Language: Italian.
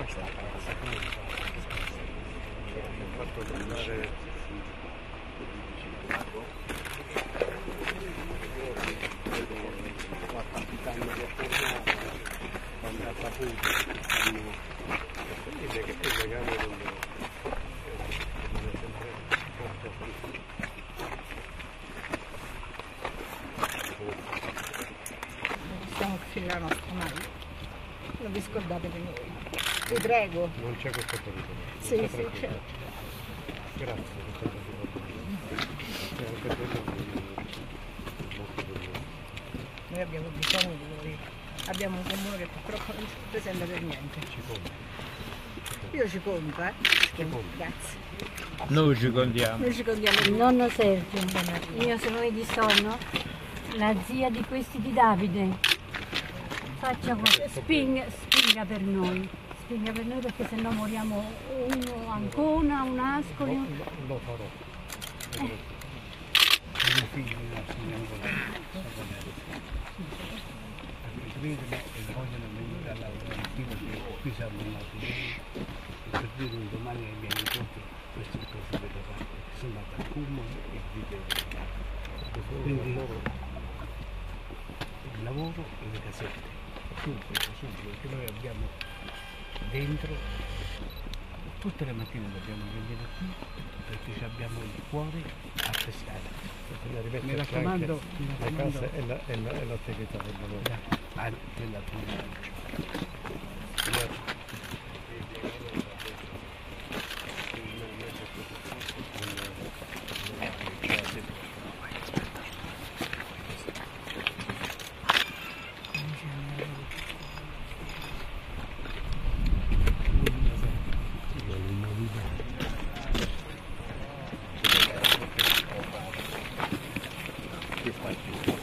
fatto tornare la capitana di Fornato quando ha saputo che il legame con Stiamo finendo la nostra maglia, non vi scordate di noi, vi prego. Non c'è questo pericolo. Sì, sì, c'è. Grazie per questo Noi abbiamo bisogno di voi, abbiamo un comune che purtroppo non ci presenta per niente. ci conta. Io ci conto, conto. Grazie. Noi ci contiamo. Noi ci contiamo. Il nonno Sergio, io sono di Sono, la zia di questi di Davide. Faccia spinga per noi perché sennò moriamo uno Ancona, un Ascoli. Lo farò. I figli credono e vogliono venire a lavorare qui perché qui siamo nati per dire un domani ai miei nipoti queste cose delle parte sono andati a Como e vivevano quindi il lavoro e le casette subito perché noi abbiamo dentro tutte le mattine dobbiamo venire qui perché abbiamo il cuore a pescare. Mi raccomando, la casa e l'attività del lavoro. Che